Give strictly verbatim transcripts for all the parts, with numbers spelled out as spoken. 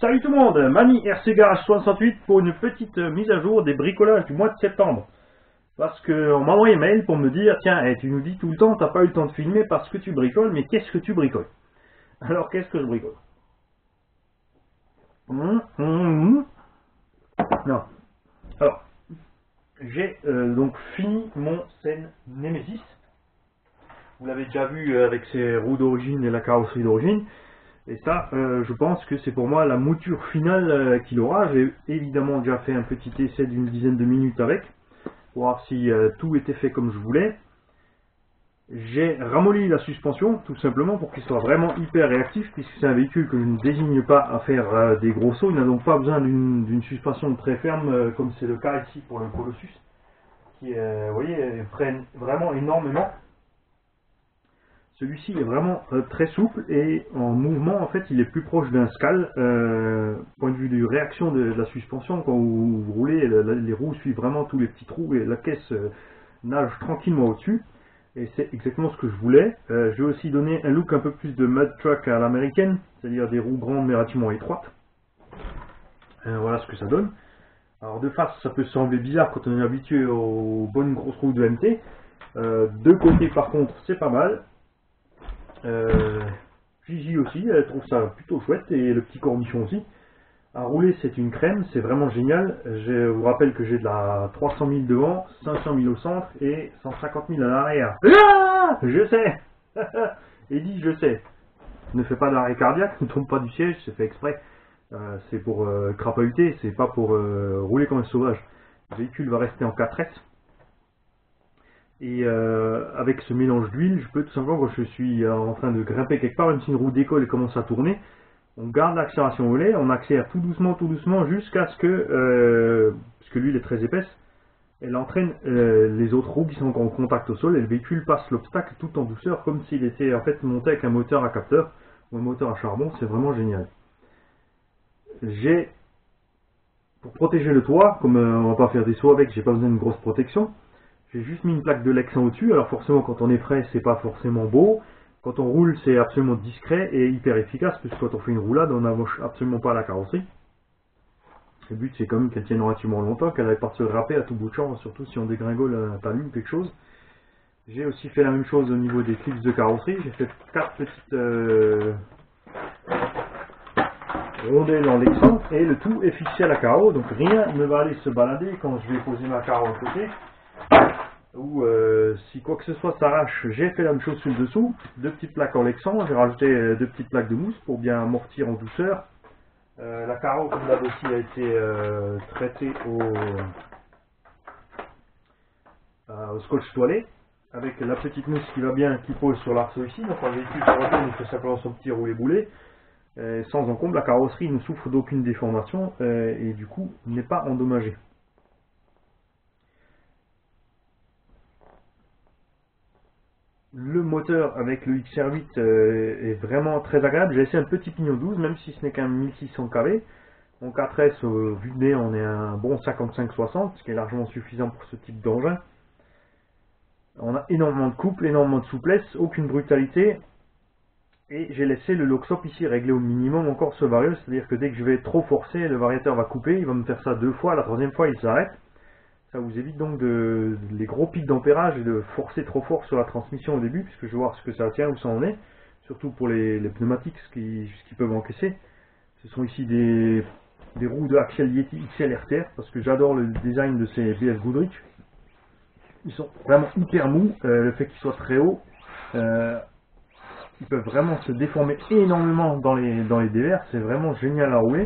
Salut tout le monde, Mani R C Garage soixante-huit pour une petite mise à jour des bricolages du mois de septembre. Parce qu'on m'a envoyé un mail pour me dire, tiens, hey, tu nous dis tout le temps, t'as pas eu le temps de filmer parce que tu bricoles, mais qu'est-ce que tu bricoles? Alors qu'est-ce que je bricole? hum, hum, hum. Non. Alors, j'ai euh, donc fini mon Scène Nemesis. Vous l'avez déjà vu euh, avec ses roues d'origine et la carrosserie d'origine. Et ça, euh, je pense que c'est pour moi la mouture finale euh, qu'il aura. J'ai évidemment déjà fait un petit essai d'une dizaine de minutes avec, pour voir si euh, tout était fait comme je voulais. J'ai ramolli la suspension, tout simplement, pour qu'il soit vraiment hyper réactif, puisque c'est un véhicule que je ne désigne pas à faire euh, des gros sauts. Il n'a donc pas besoin d'une suspension très ferme, euh, comme c'est le cas ici pour le Colossus, qui, euh, vous voyez, freine vraiment énormément. Celui-ci est vraiment euh, très souple et en mouvement, en fait, il est plus proche d'un Scal. Euh, point de vue de réaction de, de la suspension, quand vous, vous roulez, le, la, les roues suivent vraiment tous les petits trous et la caisse euh, nage tranquillement au-dessus. Et c'est exactement ce que je voulais. Euh, je vais aussi donner un look un peu plus de mud truck à l'américaine, c'est-à-dire des roues grandes mais relativement étroites. Euh, voilà ce que ça donne. Alors de face, ça peut sembler bizarre quand on est habitué aux bonnes grosses roues de M T. Euh, de côté, par contre, c'est pas mal. Euh, Gigi aussi, elle trouve ça plutôt chouette, et le petit cornichon aussi. À rouler, c'est une crème, c'est vraiment génial. Je vous rappelle que j'ai de la trois cent mille devant, cinq cent mille au centre et cent cinquante mille à l'arrière. Ah, je sais. Eddie, je sais. Ne fais pas d'arrêt cardiaque, ne tombe pas du siège, c'est fait exprès. Euh, c'est pour euh, crapahuter, c'est pas pour euh, rouler comme un sauvage. Le véhicule va rester en quatre S. Et euh, avec ce mélange d'huile, je peux tout simplement, quand je suis en train de grimper quelque part, même si une roue décolle et commence à tourner, on garde l'accélération au lait, on accélère tout doucement, tout doucement, jusqu'à ce que, euh, parce que l'huile est très épaisse, elle entraîne euh, les autres roues qui sont en contact au sol, et le véhicule passe l'obstacle tout en douceur, comme s'il était en fait monté avec un moteur à capteur, ou un moteur à charbon. C'est vraiment génial. J'ai, pour protéger le toit, comme euh, on va pas faire des sauts avec, j'ai pas besoin d'une grosse protection. J'ai juste mis une plaque de Lexan au-dessus. Alors forcément, quand on est prêt, c'est pas forcément beau. Quand on roule, c'est absolument discret et hyper efficace, puisque quand on fait une roulade, on n'amoche absolument pas la carrosserie. Le but, c'est quand même qu'elle tienne relativement longtemps, qu'elle n'aille pas se râper à tout bout de champ, surtout si on dégringole un talus ou quelque chose. J'ai aussi fait la même chose au niveau des clips de carrosserie. J'ai fait quatre petites euh, rondelles en Lexan, et le tout est fixé à la carreau, donc rien ne va aller se balader quand je vais poser ma carreau à côté. Ou euh, si quoi que ce soit s'arrache, j'ai fait la même chose sur le dessous, deux petites plaques en Lexan, j'ai rajouté deux petites plaques de mousse pour bien amortir en douceur. Euh, la carreau, comme d'hab aussi, a été euh, traitée au, euh, au scotch toilé, avec la petite mousse qui va bien, qui pose sur l'arceau ici. Donc quand le véhicule se retourne, il fait simplement son petit roulé-boulé. Euh, sans encombre, la carrosserie ne souffre d'aucune déformation euh, et du coup n'est pas endommagée. Le moteur avec le X R huit euh, est vraiment très agréable. J'ai essayé un petit pignon douze, même si ce n'est qu'un mille six cents kilowatts. Mon quatre S, euh, vu de nez, on est un bon cinquante-cinq soixante, ce qui est largement suffisant pour ce type d'engin. On a énormément de couple, énormément de souplesse, aucune brutalité. Et j'ai laissé le lock-stop ici réglé au minimum encore ce varieux, c'est-à-dire que dès que je vais trop forcer, le variateur va couper, il va me faire ça deux fois, la troisième fois il s'arrête. Ça vous évite donc de, de les gros pics d'ampérage et de forcer trop fort sur la transmission au début, puisque je vais voir ce que ça tient, où ça en est, surtout pour les, les pneumatiques, ce qui, ce qui peuvent encaisser. Ce sont ici des, des roues de Axial Yeti X L R T R, parce que j'adore le design de ces B S Goodrich. Ils sont vraiment hyper mous, euh, le fait qu'ils soient très hauts, euh, ils peuvent vraiment se déformer énormément dans les, dans les dévers, c'est vraiment génial à rouler.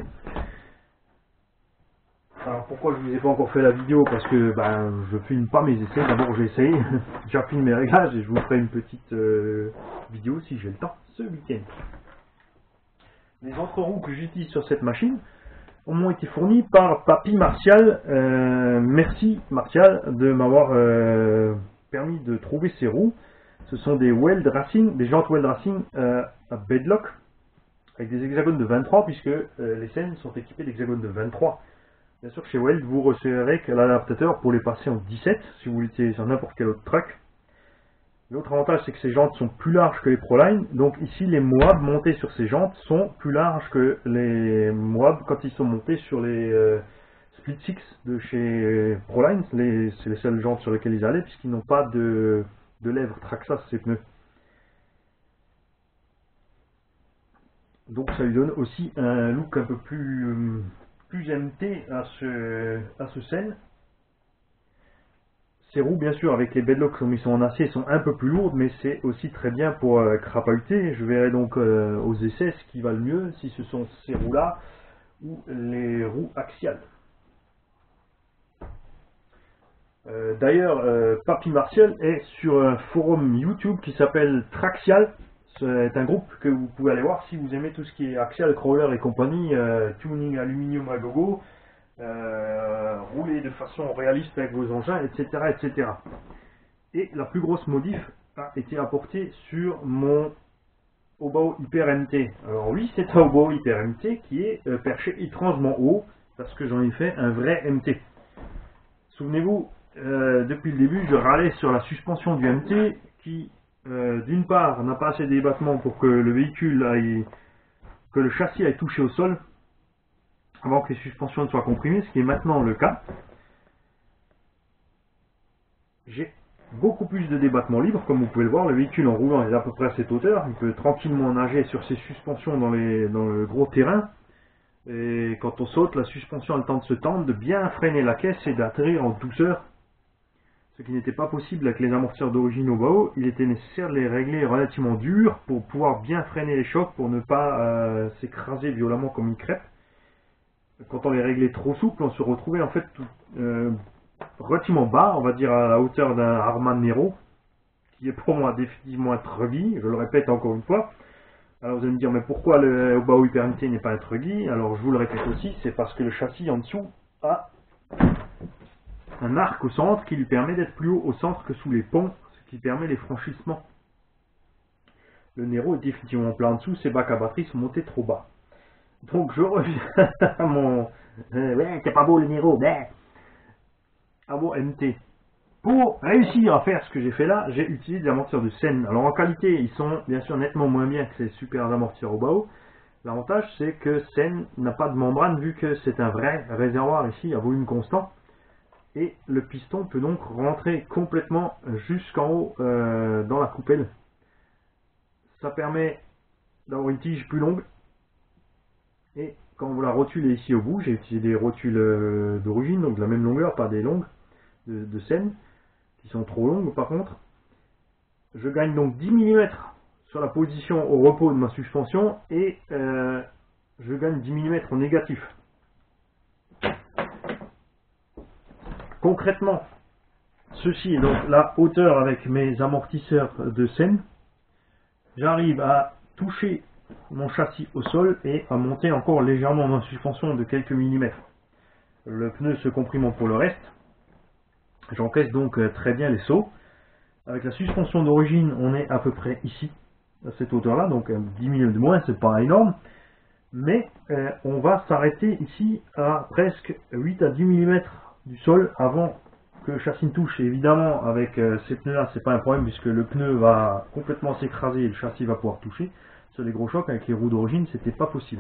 Alors pourquoi je ne vous ai pas encore fait la vidéo? Parce que ben, je filme pas mes essais. D'abord j'ai essayé, j'affine mes réglages et je vous ferai une petite euh, vidéo si j'ai le temps ce week-end. Les autres roues que j'utilise sur cette machine m'ont été fournies par Papy Martial. Euh, merci Martial de m'avoir euh, permis de trouver ces roues. Ce sont des Weld Racing, des jantes Weld Racing euh, à bedlock avec des hexagones de vingt-trois, puisque euh, les scènes sont équipées d'hexagones de vingt-trois. Bien sûr, chez Weld, vous recevrez l'adaptateur pour les passer en dix-sept, si vous l'utilisez sur n'importe quel autre truck. L'autre avantage, c'est que ces jantes sont plus larges que les Proline. Donc ici, les Moab montés sur ces jantes sont plus larges que les Moab quand ils sont montés sur les euh, Split Six de chez Proline. C'est les seules jantes sur lesquelles ils allaient, puisqu'ils n'ont pas de, de lèvres Traxxas, ces pneus. Donc ça lui donne aussi un look un peu plus, plus M T à ce, à ce Sen. Ces roues, bien sûr, avec les bedlocks comme ils sont en acier, sont un peu plus lourdes, mais c'est aussi très bien pour euh, crapahuter. Je verrai donc euh, aux essais ce qui va le mieux, si ce sont ces roues-là ou les roues axiales. Euh, D'ailleurs, euh, Papy Martial est sur un forum YouTube qui s'appelle Traxial. C'est un groupe que vous pouvez aller voir si vous aimez tout ce qui est axial, crawler et compagnie, euh, tuning aluminium à gogo. Euh, rouler de façon réaliste avec vos engins, et cetera, et cetera. Et la plus grosse modif a été apportée sur mon Obao Hyper M T. Alors oui, c'est un Obao Hyper M T qui est euh, perché étrangement haut, parce que j'en ai fait un vrai M T. Souvenez-vous, euh, depuis le début, je râlais sur la suspension du M T, qui, euh, d'une part, n'a pas assez de débattement pour que le véhicule aille, que le châssis aille toucher au sol, avant que les suspensions ne soient comprimées, ce qui est maintenant le cas. J'ai beaucoup plus de débattement libre, comme vous pouvez le voir, le véhicule en roulant est à peu près à cette hauteur, il peut tranquillement nager sur ses suspensions dans, les, dans le gros terrain, et quand on saute, la suspension a le temps de se tendre, de bien freiner la caisse et d'atterrir en douceur, ce qui n'était pas possible avec les amortisseurs d'origine Obao. Il était nécessaire de les régler relativement durs pour pouvoir bien freiner les chocs, pour ne pas euh, s'écraser violemment comme une crêpe. Quand on les réglait trop souple, on se retrouvait en fait euh, relativement bas, on va dire à la hauteur d'un Harman Nero, qui est pour moi définitivement un truggy, je le répète encore une fois. Alors vous allez me dire, mais pourquoi le Obao Hyper M T n'est pas un truggy? Alors je vous le répète aussi, c'est parce que le châssis en dessous a un arc au centre qui lui permet d'être plus haut au centre que sous les ponts, ce qui permet les franchissements. Le Nero est définitivement plat en dessous, ses bacs à batterie sont montés trop bas. Donc je reviens à mon... Euh, ouais, c'est pas beau le Nero, ben à mon M T. Pour réussir à faire ce que j'ai fait là, j'ai utilisé des amortisseurs de Sen. Alors en qualité, ils sont bien sûr nettement moins bien que ces super amortisseurs Obao. L'avantage, c'est que Sen n'a pas de membrane, vu que c'est un vrai réservoir ici à volume constant. Et le piston peut donc rentrer complètement jusqu'en haut euh, dans la coupelle. Ça permet d'avoir une tige plus longue. Et quand vous la rotulez ici au bout, j'ai utilisé des rotules euh, d'origine, donc de la même longueur, pas des longues de, de Sen, qui sont trop longues par contre. Je gagne donc dix millimètres sur la position au repos de ma suspension et euh, je gagne dix millimètres en négatif. Concrètement, ceci est donc la hauteur avec mes amortisseurs de Sen. J'arrive à toucher mon châssis au sol et à monter encore légèrement ma suspension de quelques millimètres. Le pneu se comprimant pour le reste. J'encaisse donc très bien les sauts. Avec la suspension d'origine, on est à peu près ici, à cette hauteur-là, donc dix millimètres de moins, c'est pas énorme. Mais euh, on va s'arrêter ici à presque huit à dix millimètres du sol avant que le châssis ne touche. Et évidemment, avec euh, ces pneus-là, c'est pas un problème puisque le pneu va complètement s'écraser et le châssis va pouvoir toucher. Sur les gros chocs, avec les roues d'origine, c'était pas possible.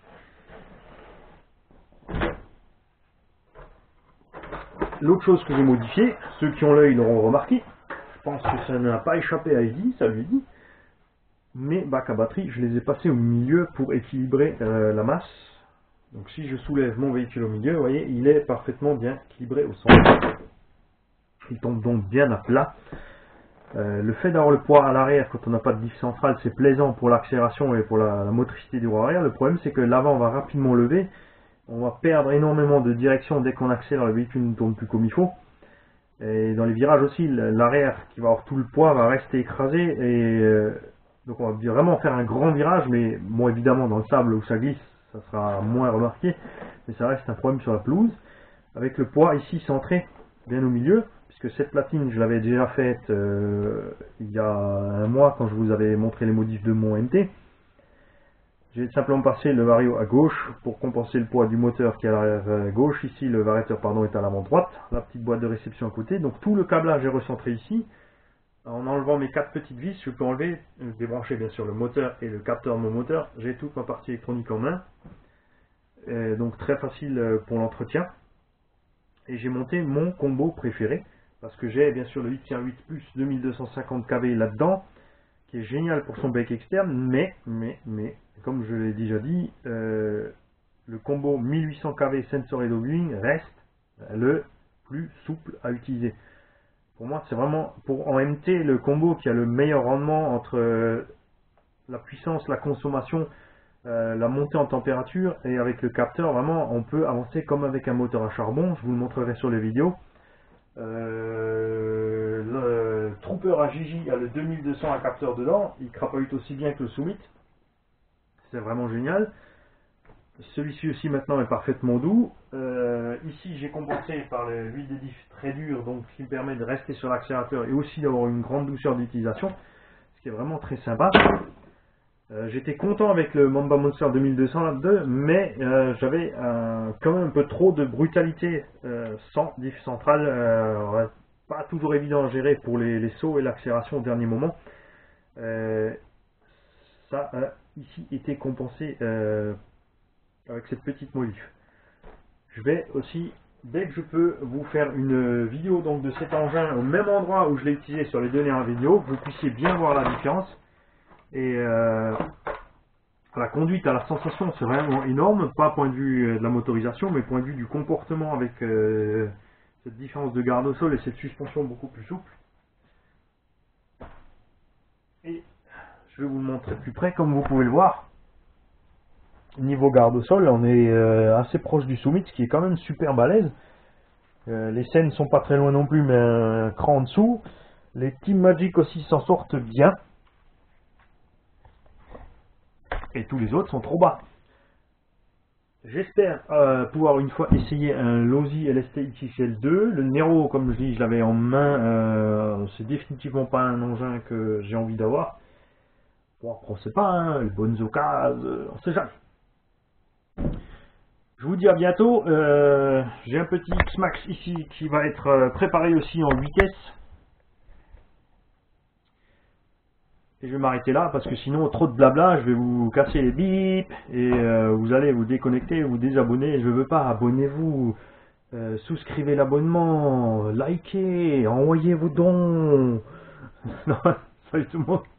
L'autre chose que j'ai modifié, ceux qui ont l'œil l'auront remarqué, je pense que ça n'a pas échappé à Eddie, ça lui dit. Mes bacs à batterie, je les ai passés au milieu pour équilibrer euh, la masse. Donc si je soulève mon véhicule au milieu, vous voyez, il est parfaitement bien équilibré au centre. Il tombe donc bien à plat. Euh, le fait d'avoir le poids à l'arrière quand on n'a pas de diff centrale, c'est plaisant pour l'accélération et pour la, la motricité du roues arrière. Le problème, c'est que l'avant va rapidement lever. On va perdre énormément de direction dès qu'on accélère, le véhicule ne tourne plus comme il faut. Et dans les virages aussi, l'arrière qui va avoir tout le poids va rester écrasé. Et euh, donc on va vraiment faire un grand virage, mais bon, évidemment dans le sable où ça glisse, ça sera moins remarqué. Mais ça reste un problème sur la pelouse. Avec le poids ici centré bien au milieu, puisque cette platine je l'avais déjà faite euh, il y a un mois quand je vous avais montré les modifs de mon M T. J'ai simplement passé le vario à gauche pour compenser le poids du moteur qui est à l'arrière gauche. Ici le variateur pardon, est à l'avant droite, la petite boîte de réception à côté. Donc tout le câblage est recentré ici. En enlevant mes quatre petites vis, je peux enlever, débrancher bien sûr le moteur et le capteur de mon moteur. J'ai toute ma partie électronique en main. Et donc très facile pour l'entretien. Et j'ai monté mon combo préféré. Parce que j'ai bien sûr le huit tiers huit plus deux mille deux cent cinquante K V là-dedans. Qui est génial pour son bec externe. Mais, mais, mais, comme je l'ai déjà dit, euh, le combo mille huit cents K V Sensor et Viewing reste le plus souple à utiliser. Pour moi, c'est vraiment pour en M T le combo qui a le meilleur rendement entre euh, la puissance, la consommation, euh, la montée en température, et avec le capteur, vraiment, on peut avancer comme avec un moteur à charbon. Je vous le montrerai sur les vidéos. Euh, le Trooper à Gigi a le deux mille deux cents à capteur dedans. Il crapahute aussi bien que le Summit. C'est vraiment génial. Celui-ci aussi maintenant est parfaitement doux. Euh, ici j'ai compensé par l'huile d'édif très dure, donc ce qui me permet de rester sur l'accélérateur et aussi d'avoir une grande douceur d'utilisation, ce qui est vraiment très sympa. Euh, J'étais content avec le Mamba Monster deux mille deux cents là-dedans, mais euh, j'avais euh, quand même un peu trop de brutalité euh, sans diff centrale. Euh, pas toujours évident à gérer pour les, les sauts et l'accélération au dernier moment. Euh, ça a ici été compensé euh, avec cette petite modif. Je vais aussi, dès que je peux, vous faire une vidéo donc de cet engin au même endroit où je l'ai utilisé sur les dernières vidéos, que vous puissiez bien voir la différence. Et euh, la conduite, à la sensation, c'est vraiment énorme, pas point de vue de la motorisation, mais point de vue du comportement avec euh, cette différence de garde au sol et cette suspension beaucoup plus souple. Et je vais vous le montrer de plus près, comme vous pouvez le voir. Niveau garde au sol, on est euh, assez proche du Summit, qui est quand même super balèze. Euh, les scènes sont pas très loin non plus, mais un cran en dessous. Les Team Magic aussi s'en sortent bien. Et tous les autres sont trop bas. J'espère euh, pouvoir une fois essayer un Losi L S T X X L deux. Le Nero, comme je dis, je l'avais en main. Euh, c'est définitivement pas un engin que j'ai envie d'avoir. Bon, après on sait pas, hein, les bonnes occasions, on sait jamais. Je vous dis à bientôt. Euh, j'ai un petit X-Max ici qui va être préparé aussi en vitesse. Et je vais m'arrêter là parce que sinon trop de blabla, je vais vous casser les bips et euh, vous allez vous déconnecter, vous désabonner. Je veux pas, abonnez-vous, euh, souscrivez l'abonnement, likez, envoyez vos dons. Non, salut tout le monde.